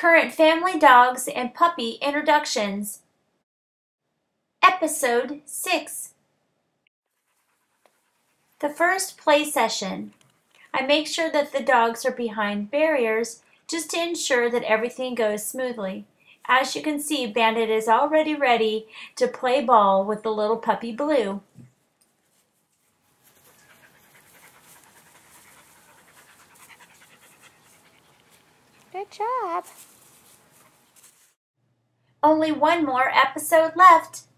Current family dogs and puppy introductions. Episode 6. The first play session. I make sure that the dogs are behind barriers just to ensure that everything goes smoothly. As you can see, Bandit is already ready to play ball with the little puppy Blue. Good job. Only one more episode left.